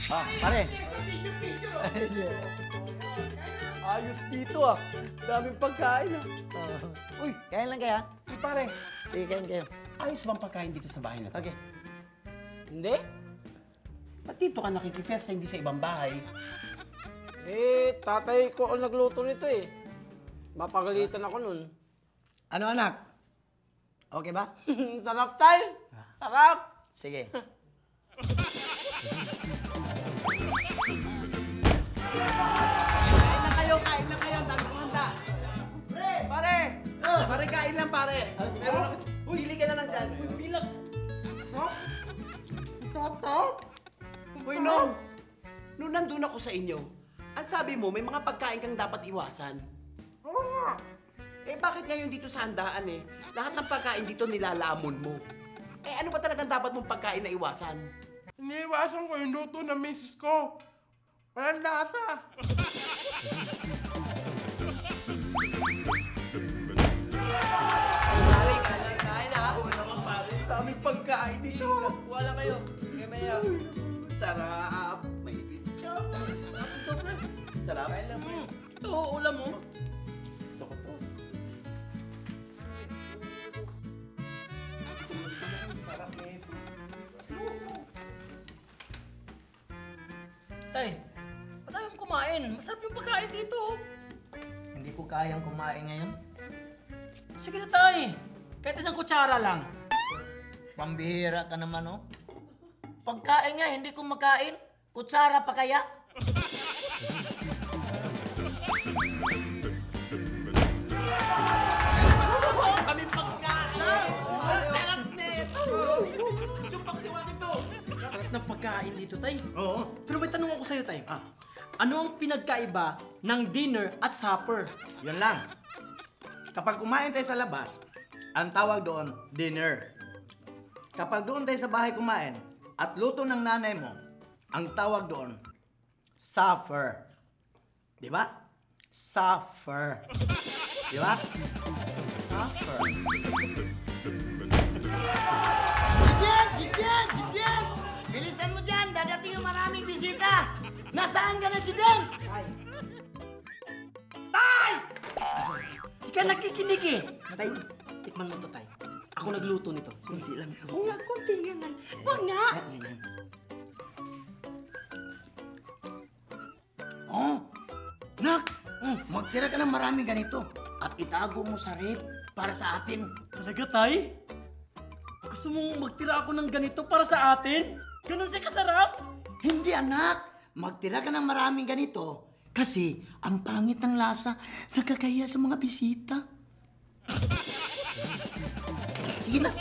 Oh, pare. Ayos dito ah. Daming pagkain ah. Uy, kain lang kaya? Hey, pare, Sige, kain kayo. ayos bang pagkain dito sa bahay na to? Okay. Hindi? Ba't dito ka nakikifesta, hindi sa ibang bahay? Eh, tatay ko ang nagluto nito eh. Mapagalitan ako nun. Ano anak? Okay ba? Sarap tay! Sarap! Sige. Kain na kayo, dami kong handa. Pare! Pare, kain lang, pare. Meron ako, pili ka na lang dyan. Bilang! Top! Uy, Nong! Nung nandun ako sa inyo, ang sabi mo, may mga pagkain kang dapat iwasan. Oo nga. Eh, bakit ngayon dito sa handaan eh? Lahat ng pagkain dito nilalamon mo. Eh, ano ba talagang dapat mong pagkain na iwasan? Iniiwasan ko yung luto ng misis ko. Walang lasa. Kain na! Oo naman, pare. Daming pagkain dito. Wala kayo. Kaya Sarap. May lechon. Sarap. Kain lang mo. Ito, ulam mo. Gusto ko to. Sarap nito. Tay, ba't ayaw mo kumain? Masarap yung pagkain dito. Hindi ko kayang kumain ngayon. Sige na tay. Kahit isang kutsara lang. Pambihira ka naman, oh. Pagkain nga, hindi ko makain. Kutsara pa kaya? Kami pagkain! Ang sarap nito! Chupak siwa ito! Sarap ng pagkain dito, tay. Oo. Pero may tanong ako sa'yo, tay. Ah. Ano ang pinagkaiba ng dinner at supper? Yun lang. Kapag kumain tayo sa labas, ang tawag doon, dinner. Kapag doon tayo sa bahay kumain at luto ng nanay mo, ang tawag doon, supper. Di ba? Supper. Di ba? Supper. Jigen! Bilisan mo dyan, dadating yung maraming bisita. Nasaan ka na, Jigen? Tay! Di ka nakikinig eh. Tay, tikman mo to, tay. Ako nagluto nito. Kunti lang. Oo nga, kunti nga. Wag nga! Oh, nak! Magtira ka ng maraming ganito at itago mo sa rep para sa atin. Talaga, tay? Gusto mong magtira ako ng ganito para sa atin? Ganun siya kasarap? Hindi, anak. Magtira ka ng maraming ganito kasi ang pangit ng lasa nagkakaya sa mga bisita. Sige na.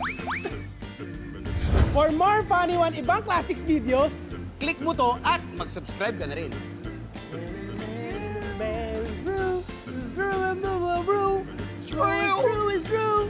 For more funny one ibang classics videos, click mo to at mag-subscribe ka na rin. True is true.